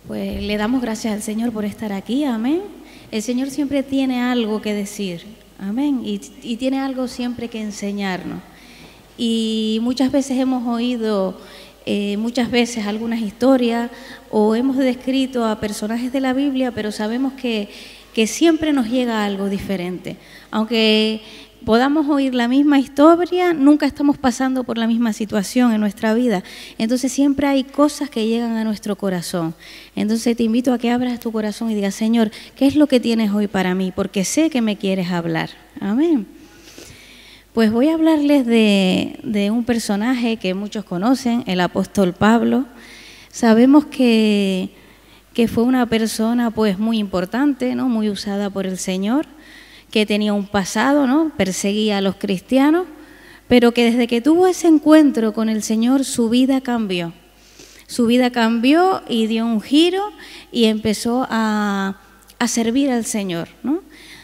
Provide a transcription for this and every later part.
Pues le damos gracias al Señor por estar aquí, amén. El Señor siempre tiene algo que decir, amén, y tiene algo siempre que enseñarnos. Y muchas veces hemos oído, muchas veces algunas historias o hemos descrito a personajes de la Biblia, pero sabemos que siempre nos llega algo diferente. Aunque podamos oír la misma historia, nunca estamos pasando por la misma situación en nuestra vida. Entonces siempre hay cosas que llegan a nuestro corazón. Entonces te invito a que abras tu corazón y digas: Señor, ¿qué es lo que tienes hoy para mí? Porque sé que me quieres hablar. Amén. Pues voy a hablarles de un personaje que muchos conocen, el apóstol Pablo. Sabemos que fue una persona pues muy importante, ¿no? Muy usada por el Señor, que tenía un pasado, ¿no? Perseguía a los cristianos, pero que desde que tuvo ese encuentro con el Señor su vida cambió. Su vida cambió y dio un giro y empezó a servir al Señor, ¿no?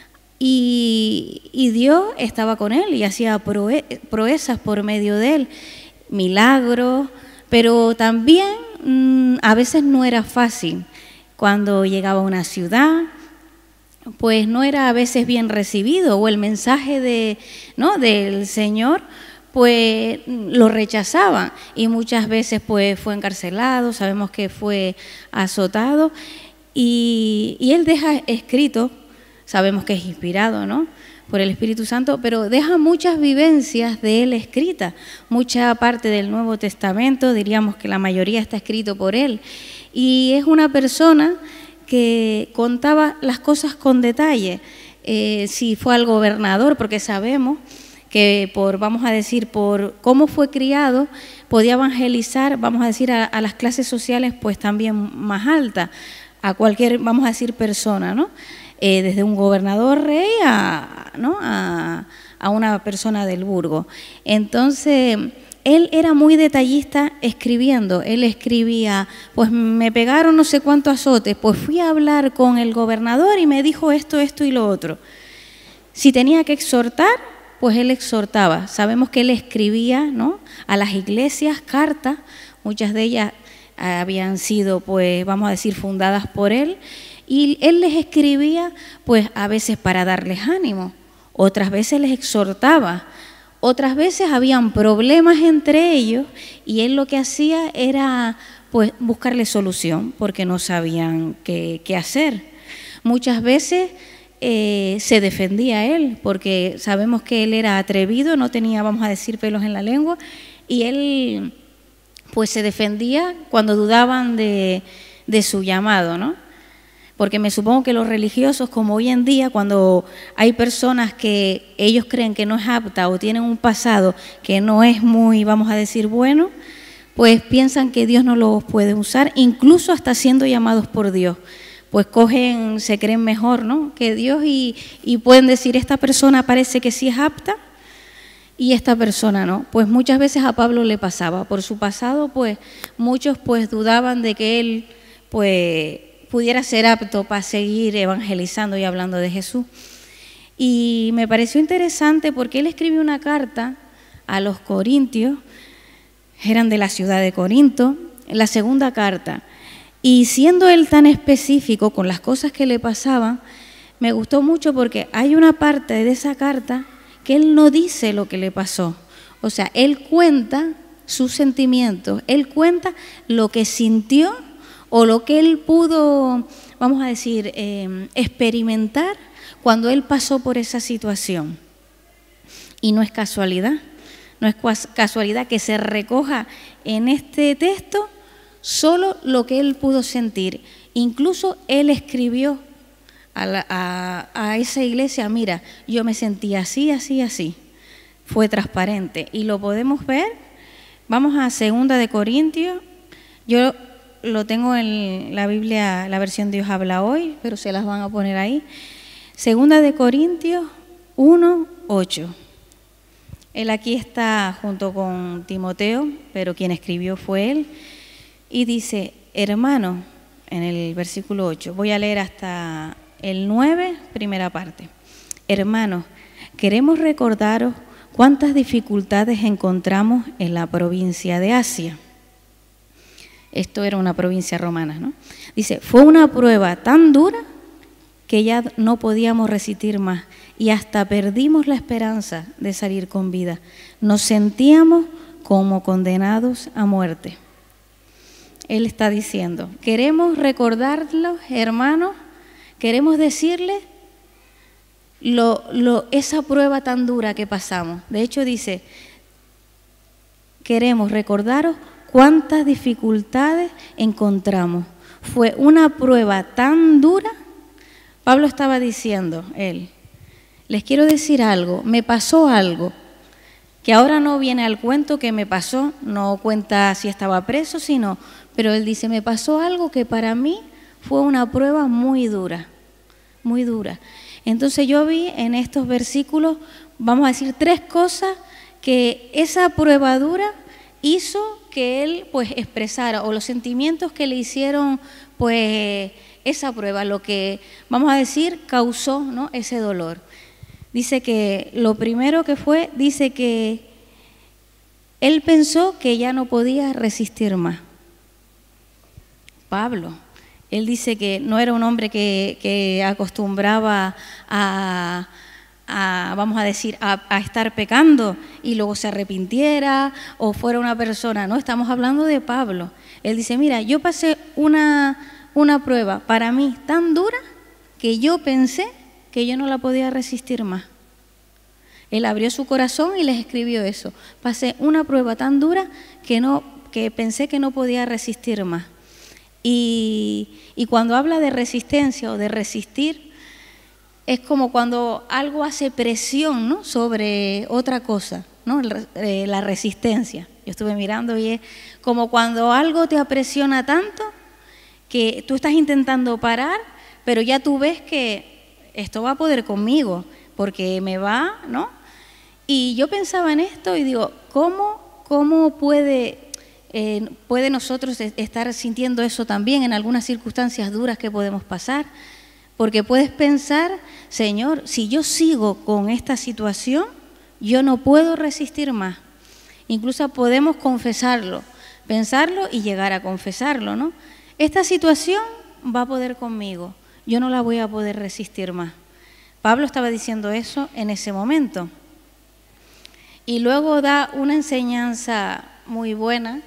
Y Dios estaba con él y hacía proezas por medio de él, milagros, pero también a veces no era fácil. Cuando llegaba a una ciudad, pues no era a veces bien recibido, o el mensaje del Señor pues lo rechazaban, y muchas veces pues fue encarcelado, sabemos que fue azotado, y él deja escrito, sabemos que es inspirado, ¿no?, por el Espíritu Santo, pero deja muchas vivencias de él escritas. Mucha parte del Nuevo Testamento, diríamos que la mayoría está escrito por él, y es una persona que contaba las cosas con detalle. Si fue al gobernador, porque sabemos que por cómo fue criado, podía evangelizar, vamos a decir, a las clases sociales pues también más altas, a cualquier, vamos a decir, persona, ¿no? Desde un gobernador rey a una persona del burgo. Entonces, él era muy detallista escribiendo. Él escribía: pues me pegaron no sé cuántos azotes, pues fui a hablar con el gobernador y me dijo esto, esto y lo otro. Si tenía que exhortar, pues él exhortaba. Sabemos que él escribía, ¿no?, a las iglesias cartas, muchas de ellas habían sido, pues vamos a decir, fundadas por él, y él les escribía pues a veces para darles ánimo, otras veces les exhortaba, otras veces habían problemas entre ellos y él lo que hacía era pues buscarle solución porque no sabían qué hacer. Muchas veces se defendía él porque sabemos que él era atrevido, no tenía, vamos a decir, pelos en la lengua, y él pues se defendía cuando dudaban de su llamado, ¿no? Porque me supongo que los religiosos, como hoy en día, cuando hay personas que ellos creen que no es apta o tienen un pasado que no es muy, vamos a decir, bueno, pues piensan que Dios no los puede usar, incluso hasta siendo llamados por Dios. Pues se creen mejor, ¿no?, que Dios, y pueden decir: esta persona parece que sí es apta y esta persona no. Pues muchas veces a Pablo le pasaba. Por su pasado, pues muchos pues dudaban de que él pues pudiera ser apto para seguir evangelizando y hablando de Jesús. Y me pareció interesante porque él escribió una carta a los corintios, eran de la ciudad de Corinto, la segunda carta. Y siendo él tan específico con las cosas que le pasaban, me gustó mucho porque hay una parte de esa carta que él no dice lo que le pasó. O sea, él cuenta sus sentimientos, él cuenta lo que sintió o lo que él pudo, vamos a decir, experimentar cuando él pasó por esa situación. Y no es casualidad, no es casualidad que se recoja en este texto solo lo que él pudo sentir. Incluso él escribió a esa iglesia: mira, yo me sentí así, así, así. Fue transparente y lo podemos ver. Vamos a 2 de Corintios. Yo lo tengo en la Biblia, la versión Dios habla hoy, pero se las van a poner ahí. 2 de Corintios 1:8. Él aquí está junto con Timoteo, pero quien escribió fue él. Y dice: hermano, en el versículo 8, voy a leer hasta el 9, primera parte. Hermanos, queremos recordaros cuántas dificultades encontramos en la provincia de Asia. Esto era una provincia romana, ¿no?, Dice, fue una prueba tan dura que ya no podíamos resistir más y hasta perdimos la esperanza de salir con vida. Nos sentíamos como condenados a muerte. Él está diciendo, queremos recordarlo, hermanos, queremos decirles esa prueba tan dura que pasamos. De hecho dice, queremos recordaros cuántas dificultades encontramos. Fue una prueba tan dura. Pablo estaba diciendo, les quiero decir algo, me pasó algo, que ahora no viene al cuento que me pasó, no cuenta si estaba preso, pero él dice, me pasó algo que para mí fue una prueba muy dura, muy dura. Entonces yo vi en estos versículos, vamos a decir, 3 cosas que esa prueba dura hizo que él pues expresara, o los sentimientos que le hicieron pues esa prueba, lo que vamos a decir causó, ¿no?, ese dolor. Dice que lo primero que fue, dice que él pensó que ya no podía resistir más. Pablo, él dice que no era un hombre que acostumbraba vamos a decir, a estar pecando y luego se arrepintiera o fuera una persona. No, estamos hablando de Pablo. Él dice, mira, yo pasé una prueba para mí tan dura que yo pensé que yo no la podía resistir más. Él abrió su corazón y les escribió eso. Pasé una prueba tan dura que pensé que no podía resistir más. Y cuando habla de resistencia o de resistir, es como cuando algo hace presión, ¿no?, sobre otra cosa, ¿no?, la resistencia. Yo estuve mirando y es como cuando algo te apresiona tanto que tú estás intentando parar, pero ya tú ves que esto va a poder conmigo, porque me va, ¿no? Y yo pensaba en esto y digo, ¿cómo puede nosotros estar sintiendo eso también en algunas circunstancias duras que podemos pasar? Porque puedes pensar, Señor, si yo sigo con esta situación, yo no puedo resistir más. Incluso podemos confesarlo, pensarlo y llegar a confesarlo, ¿no? Esta situación va a poder conmigo, yo no la voy a poder resistir más. Pablo estaba diciendo eso en ese momento. Y luego da una enseñanza muy buena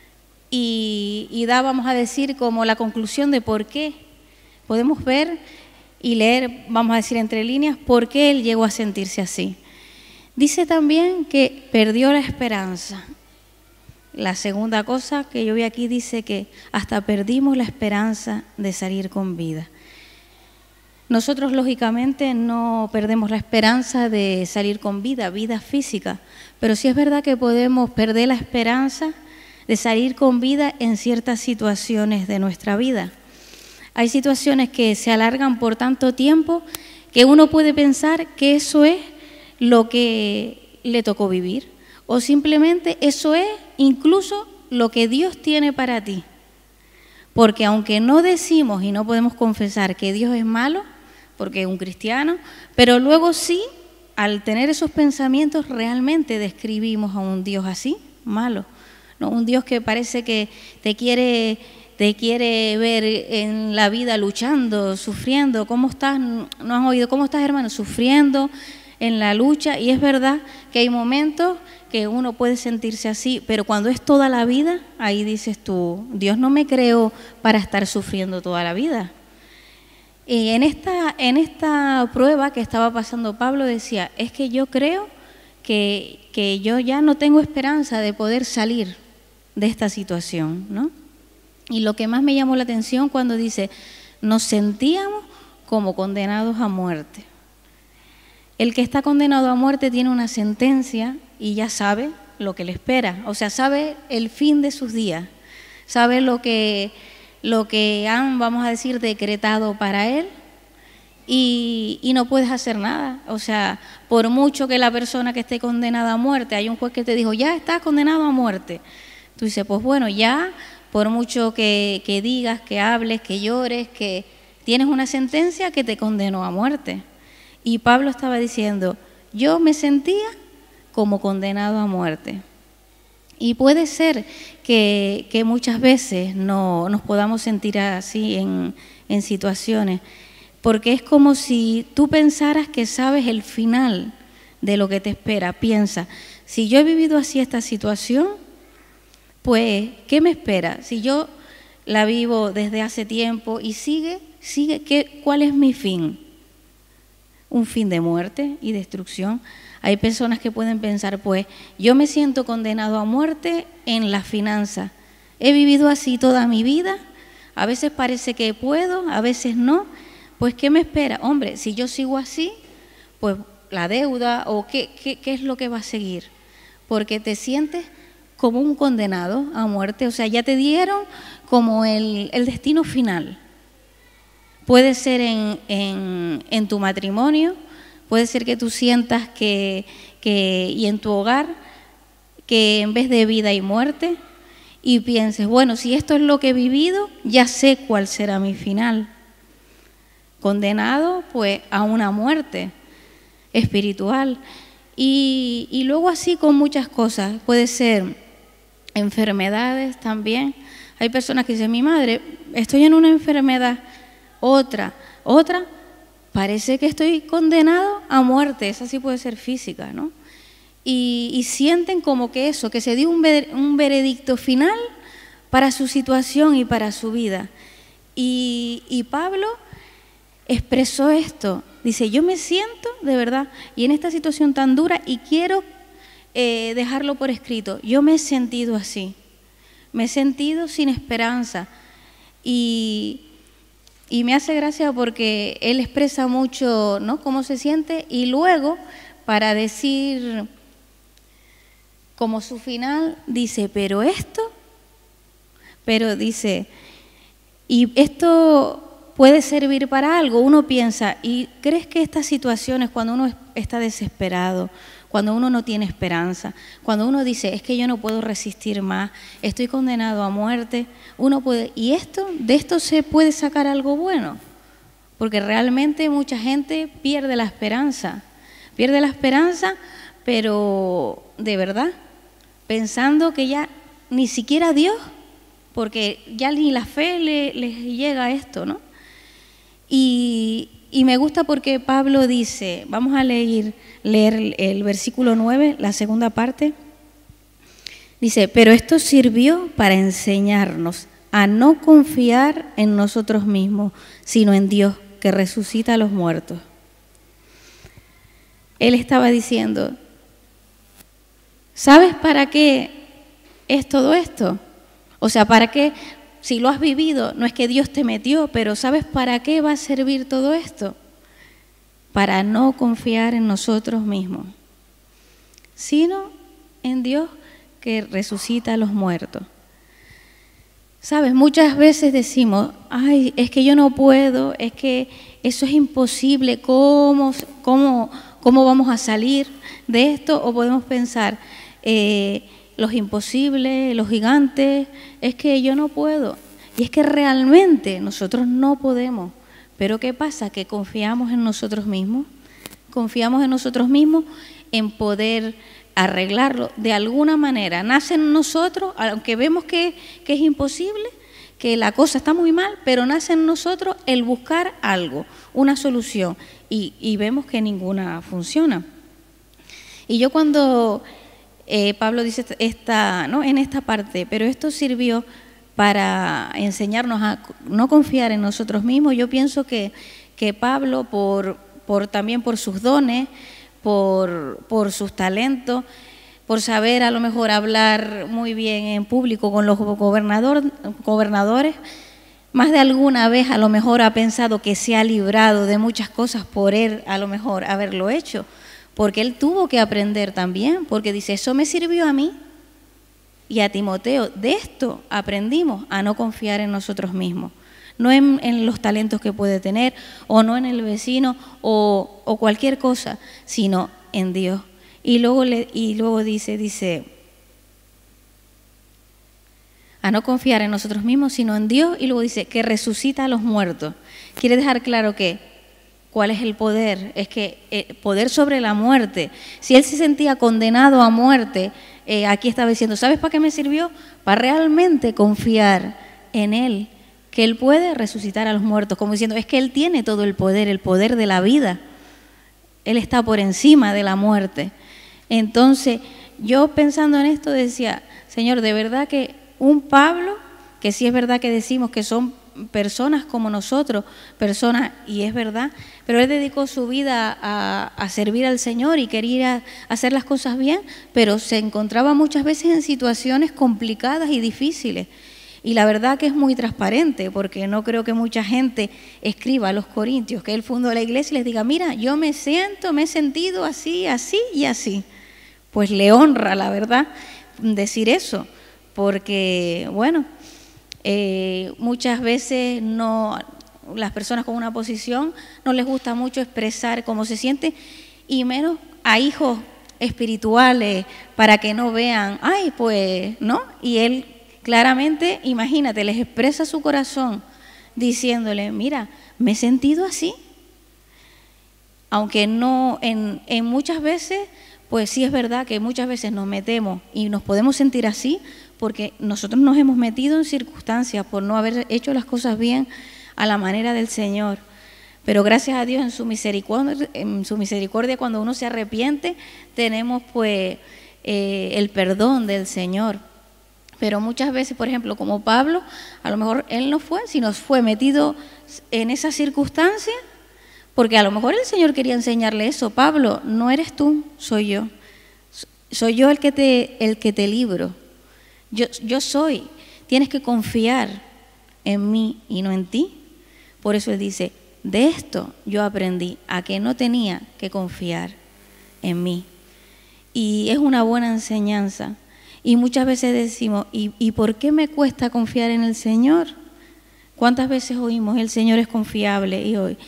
y da, vamos a decir, como la conclusión de por qué. Podemos ver y leer, vamos a decir entre líneas, por qué él llegó a sentirse así. Dice también que perdió la esperanza. La segunda cosa que yo vi aquí dice que hasta perdimos la esperanza de salir con vida. Nosotros, lógicamente, no perdemos la esperanza de salir con vida física, pero sí es verdad que podemos perder la esperanza de salir con vida en ciertas situaciones de nuestra vida. Hay situaciones que se alargan por tanto tiempo que uno puede pensar que eso es lo que le tocó vivir, o simplemente eso es incluso lo que Dios tiene para ti. Porque aunque no decimos y no podemos confesar que Dios es malo, porque es un cristiano, pero luego sí, al tener esos pensamientos, realmente describimos a un Dios así, malo, ¿no? Un Dios que parece que te quiere ver en la vida luchando, sufriendo. ¿Cómo estás? ¿No has oído? ¿Cómo estás, hermano? Sufriendo en la lucha. Y es verdad que hay momentos que uno puede sentirse así, pero cuando es toda la vida, ahí dices tú, Dios no me creó para estar sufriendo toda la vida. Y en esta prueba que estaba pasando Pablo decía, es que yo creo que yo ya no tengo esperanza de poder salir de esta situación, ¿no? Y lo que más me llamó la atención cuando dice, nos sentíamos como condenados a muerte. El que está condenado a muerte tiene una sentencia y ya sabe lo que le espera, o sea, sabe el fin de sus días, sabe lo que han, vamos a decir, decretado para él y no puedes hacer nada. O sea, por mucho que la persona que esté condenada a muerte, hay un juez que te dijo, ya estás condenado a muerte. Tú dices, pues bueno, ya, por mucho que digas, que hables, que llores, que tienes una sentencia que te condenó a muerte. Y Pablo estaba diciendo, yo me sentía como condenado a muerte. Y puede ser que muchas veces no nos podamos sentir así en situaciones, porque es como si tú pensaras que sabes el final de lo que te espera. Piensa, si yo he vivido así esta situación, pues, ¿qué me espera? Si yo la vivo desde hace tiempo y sigue, ¿cuál es mi fin? Un fin de muerte y destrucción. Hay personas que pueden pensar, pues, yo me siento condenado a muerte en las finanzas. He vivido así toda mi vida, a veces parece que puedo, a veces no. Pues, ¿qué me espera? Hombre, si yo sigo así, pues la deuda o qué es lo que va a seguir. Porque te sientes como un condenado a muerte, o sea, ya te dieron como el destino final. Puede ser en tu matrimonio, puede ser que tú sientas y en tu hogar, que en vez de vida hay muerte, y pienses, bueno, si esto es lo que he vivido, ya sé cuál será mi final. Condenado, pues, a una muerte espiritual. Y luego así con muchas cosas, puede ser enfermedades también. Hay personas que dicen, mi madre, estoy en una enfermedad, otra, parece que estoy condenado a muerte, esa sí puede ser física, ¿no? Y sienten como que eso, que se dio un veredicto final para su situación y para su vida. Y Pablo expresó esto, dice, yo me siento de verdad, y en esta situación tan dura, y quiero dejarlo por escrito, yo me he sentido así, me he sentido sin esperanza, y me hace gracia porque él expresa mucho, ¿no?, cómo se siente, y luego, para decir como su final, dice, pero dice, y esto puede servir para algo. Uno piensa, ¿y crees que estas situaciones, cuando uno está desesperado, cuando uno no tiene esperanza, cuando uno dice, es que yo no puedo resistir más, estoy condenado a muerte, uno puede, ¿y de esto se puede sacar algo bueno? Porque realmente mucha gente pierde la esperanza, pero de verdad, pensando que ya ni siquiera Dios, porque ya ni la fe les llega a esto, ¿no? Y me gusta porque Pablo dice, vamos a leer el versículo 9, la segunda parte, dice, pero esto sirvió para enseñarnos a no confiar en nosotros mismos, sino en Dios, que resucita a los muertos. Él estaba diciendo, ¿sabes para qué es todo esto? O sea, ¿para qué? Si lo has vivido, no es que Dios te metió, pero ¿sabes para qué va a servir todo esto? Para no confiar en nosotros mismos, sino en Dios que resucita a los muertos. ¿Sabes? Muchas veces decimos, ay, es que yo no puedo, es que eso es imposible, ¿cómo vamos a salir de esto? O podemos pensar, los imposibles, los gigantes, es que yo no puedo. Y es que realmente nosotros no podemos. Pero ¿qué pasa? Que confiamos en nosotros mismos. Confiamos en nosotros mismos en poder arreglarlo de alguna manera. Nace en nosotros, aunque vemos que es imposible, que la cosa está muy mal, pero nace en nosotros el buscar algo, una solución. Y vemos que ninguna funciona. Y yo cuando Pablo dice ¿no?, en esta parte, pero esto sirvió para enseñarnos a no confiar en nosotros mismos. Yo pienso que Pablo, también por sus dones, por sus talentos, por saber a lo mejor hablar muy bien en público con los gobernadores, más de alguna vez a lo mejor ha pensado que se ha librado de muchas cosas por él a lo mejor haberlo hecho, porque él tuvo que aprender también, porque dice, eso me sirvió a mí y a Timoteo. De esto aprendimos a no confiar en nosotros mismos, no en los talentos que puede tener, o no en el vecino, o cualquier cosa, sino en Dios. Y luego dice, a no confiar en nosotros mismos, sino en Dios, y luego dice, que resucita a los muertos. Quiere dejar claro que ¿cuál es el poder? Es que poder sobre la muerte. Si él se sentía condenado a muerte, aquí estaba diciendo, ¿sabes para qué me sirvió? Para realmente confiar en él, que él puede resucitar a los muertos, como diciendo, es que él tiene todo el poder de la vida. Él está por encima de la muerte. Entonces, yo pensando en esto decía, Señor, de verdad que un Pablo, que sí es verdad que decimos que son personas como nosotros, personas, y es verdad, pero él dedicó su vida a servir al Señor y quería hacer las cosas bien, pero se encontraba muchas veces en situaciones complicadas y difíciles. Y la verdad que es muy transparente, porque no creo que mucha gente escriba a los corintios que él fundó la iglesia y les diga, mira, yo me he sentido así, así y así. Pues le honra, la verdad, decir eso, porque, bueno, muchas veces las personas con una posición no les gusta mucho expresar cómo se siente, y menos a hijos espirituales, para que no vean, ay, pues, ¿no? Y él claramente, imagínate, les expresa su corazón diciéndole, mira, me he sentido así. Aunque no, en muchas veces, pues sí es verdad que muchas veces nos metemos y nos podemos sentir así porque nosotros nos hemos metido en circunstancias por no haber hecho las cosas bien a la manera del Señor. Pero gracias a Dios en su misericordia, cuando uno se arrepiente, tenemos pues el perdón del Señor. Pero muchas veces, por ejemplo, como Pablo, a lo mejor él no fue, sino fue metido en esa circunstancia, porque a lo mejor el Señor quería enseñarle eso. Pablo, no eres tú, soy yo. Soy yo el que te libro. Yo soy. Tienes que confiar en mí y no en ti. Por eso él dice, de esto yo aprendí a que no tenía que confiar en mí. Y es una buena enseñanza. Y muchas veces decimos, ¿y por qué me cuesta confiar en el Señor? ¿Cuántas veces oímos, el Señor es confiable? Y hoy,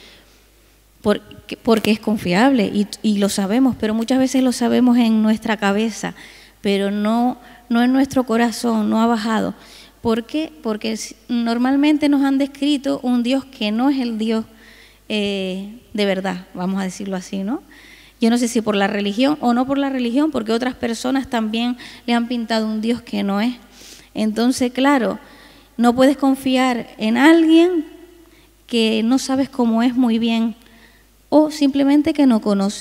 porque es confiable y lo sabemos, pero muchas veces lo sabemos en nuestra cabeza, pero no en nuestro corazón, no ha bajado. ¿Por qué? Porque normalmente nos han descrito un Dios que no es el Dios de verdad, vamos a decirlo así, ¿no? Yo no sé si por la religión o no por la religión, porque otras personas también le han pintado un Dios que no es. Entonces, claro, no puedes confiar en alguien que no sabes cómo es muy bien, o simplemente que no conoce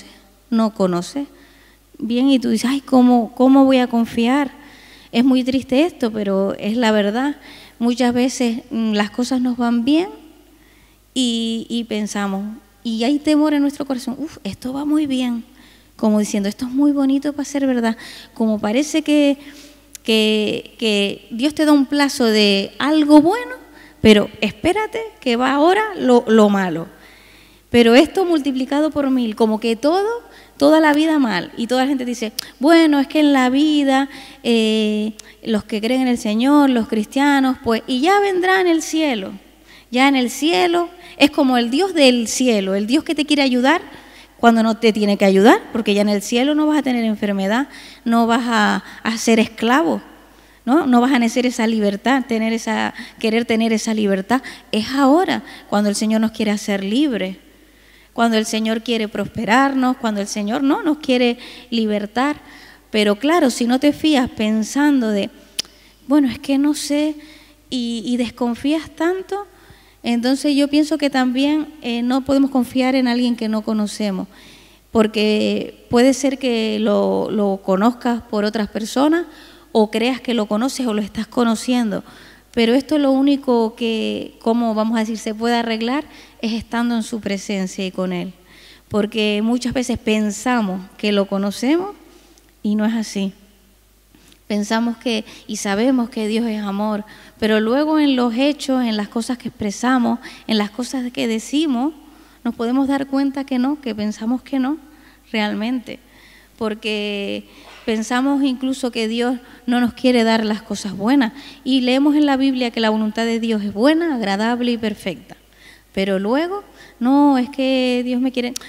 bien, y tú dices, ay, ¿cómo voy a confiar? Es muy triste esto, pero es la verdad. Muchas veces las cosas nos van bien y pensamos, y hay temor en nuestro corazón, esto va muy bien, como diciendo, esto es muy bonito para ser verdad, como parece que Dios te da un plazo de algo bueno, pero espérate que va ahora lo malo. Pero esto multiplicado por 1000, como que toda la vida mal. Y toda la gente dice, bueno, es que en la vida los que creen en el Señor, los cristianos, pues, y ya vendrá en el cielo. Ya en el cielo es como el Dios del cielo, el Dios que te quiere ayudar cuando no te tiene que ayudar, porque ya en el cielo no vas a tener enfermedad, no vas a ser esclavo, no vas a necesitar esa libertad, querer tener esa libertad. Es ahora cuando el Señor nos quiere hacer libres, cuando el Señor quiere prosperarnos, cuando el Señor no nos quiere libertar. Pero claro, si no te fías pensando de, bueno, es que no sé, y desconfías tanto, entonces yo pienso que también no podemos confiar en alguien que no conocemos, porque puede ser que lo conozcas por otras personas o creas que lo conoces o lo estás conociendo, pero esto lo único que, como vamos a decir, se puede arreglar es estando en su presencia y con Él, porque muchas veces pensamos que lo conocemos y no es así. Pensamos y sabemos que Dios es amor, pero luego en los hechos, en las cosas que expresamos, en las cosas que decimos, nos podemos dar cuenta que no, que pensamos que no, realmente. Porque pensamos incluso que Dios no nos quiere dar las cosas buenas. Y leemos en la Biblia que la voluntad de Dios es buena, agradable y perfecta. Pero luego, no, es que Dios me quiere...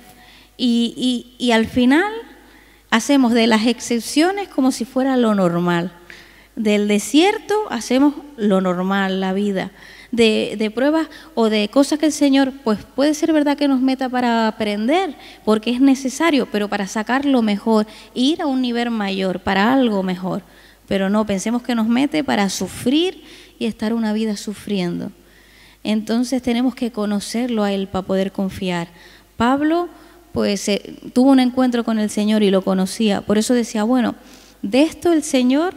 Y al final hacemos de las excepciones como si fuera lo normal. Del desierto hacemos lo normal, la vida. de pruebas o de cosas que el Señor, pues puede ser verdad que nos meta para aprender, porque es necesario, pero para sacar lo mejor, ir a un nivel mayor, para algo mejor. Pero no, pensemos que nos mete para sufrir y estar una vida sufriendo. Entonces tenemos que conocerlo a Él para poder confiar. Pablo pues tuvo un encuentro con el Señor y lo conocía, por eso decía, bueno, de esto el Señor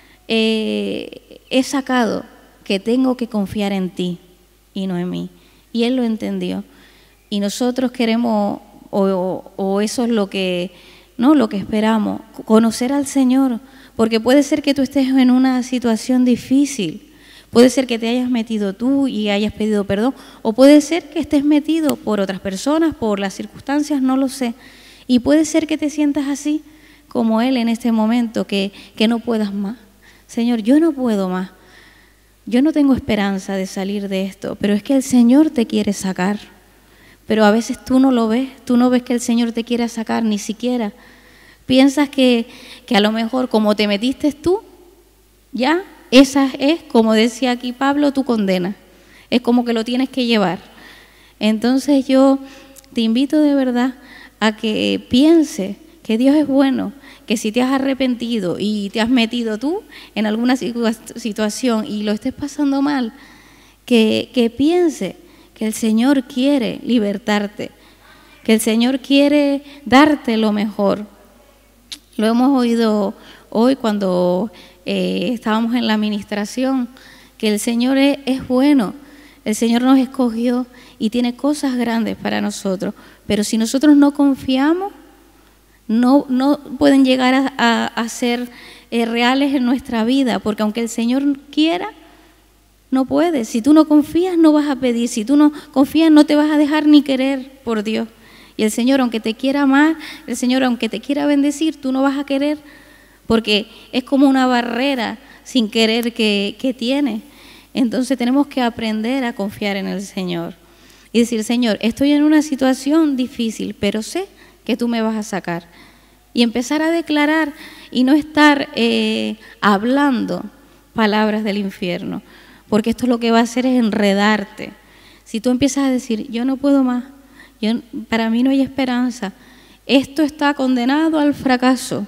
he sacado que tengo que confiar en ti y no en mí. Y Él lo entendió. Y nosotros queremos, o eso es lo que, ¿no?, lo que esperamos, conocer al Señor, porque puede ser que tú estés en una situación difícil. Puede ser que te hayas metido tú y hayas pedido perdón, o puede ser que estés metido por otras personas, por las circunstancias, no lo sé. Y puede ser que te sientas así como Él en este momento, que no puedas más. Señor, yo no puedo más. Yo no tengo esperanza de salir de esto, pero es que el Señor te quiere sacar. Pero a veces tú no lo ves, tú no ves que el Señor te quiere sacar ni siquiera. Piensas que a lo mejor como te metiste tú, ya, esa es, como decía aquí Pablo, tu condena. Es como que lo tienes que llevar. Entonces yo te invito de verdad a que pienses que Dios es bueno, que si te has arrepentido y te has metido tú en alguna situación y lo estés pasando mal, que piense que el Señor quiere libertarte, que el Señor quiere darte lo mejor. Lo hemos oído hoy cuando estábamos en la administración, que el Señor es bueno, el Señor nos escogió y tiene cosas grandes para nosotros, pero si nosotros no confiamos, no pueden llegar a ser reales en nuestra vida, porque aunque el Señor quiera, no puede. Si tú no confías, no vas a pedir. Si tú no confías, no te vas a dejar ni querer por Dios. Y el Señor, aunque te quiera amar, el Señor, aunque te quiera bendecir, tú no vas a querer, porque es como una barrera sin querer que tiene. Entonces tenemos que aprender a confiar en el Señor y decir, Señor, estoy en una situación difícil, pero sé que tú me vas a sacar. Y empezar a declarar y no estar hablando palabras del infierno, porque esto lo que va a hacer es enredarte. Si tú empiezas a decir, yo no puedo más, para mí no hay esperanza, esto está condenado al fracaso,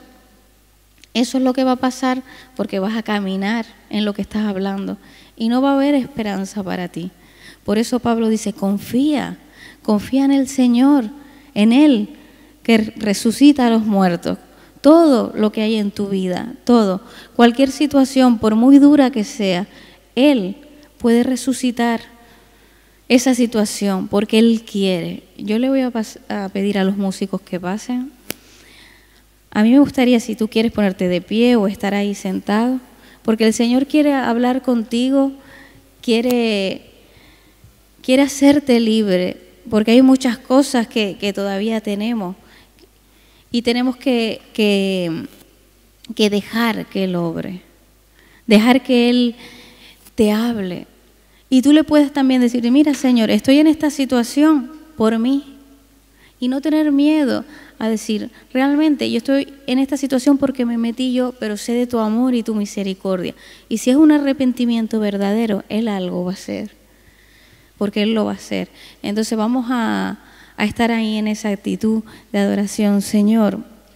eso es lo que va a pasar, porque vas a caminar en lo que estás hablando y no va a haber esperanza para ti. Por eso Pablo dice, confía en el Señor, en Él, que resucita a los muertos. Todo lo que hay en tu vida, todo, cualquier situación, por muy dura que sea, Él puede resucitar esa situación porque Él quiere. Yo le voy a pedir a los músicos que pasen. A mí me gustaría, si tú quieres ponerte de pie o estar ahí sentado, porque el Señor quiere hablar contigo, quiere hacerte libre, porque hay muchas cosas que todavía tenemos y tenemos que dejar que Él obre, dejar que Él te hable. Y tú le puedes también decir, mira, Señor, estoy en esta situación por mí. Y no tener miedo a decir, realmente yo estoy en esta situación porque me metí yo, pero sé de tu amor y tu misericordia. Y si es un arrepentimiento verdadero, Él algo va a hacer, porque Él lo va a hacer. Entonces vamos a estar ahí en esa actitud de adoración. Señor,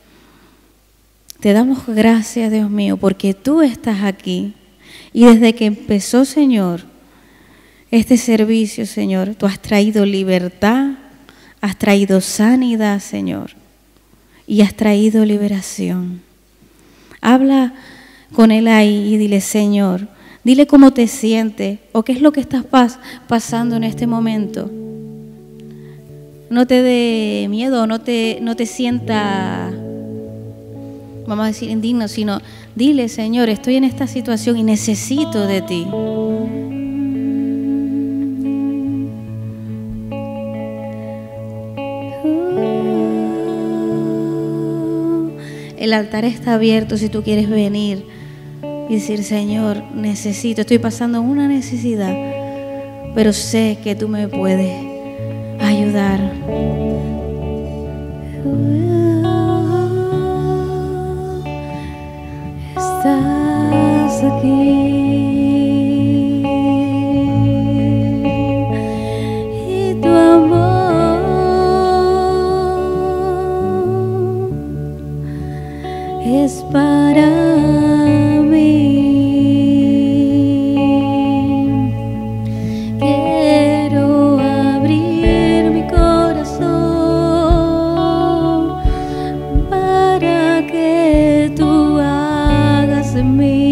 te damos gracias, Dios mío, porque tú estás aquí. Y desde que empezó, Señor, este servicio, Señor, tú has traído libertad, has traído sanidad, Señor, y has traído liberación. Habla con Él ahí y dile, Señor, dile cómo te sientes o qué es lo que estás pasando en este momento. No te dé miedo, no te sienta, vamos a decir, indigno, sino dile, Señor, estoy en esta situación y necesito de ti. El altar está abierto si tú quieres venir y decir, Señor, estoy pasando una necesidad, pero sé que tú me puedes ayudar. Estás aquí. me.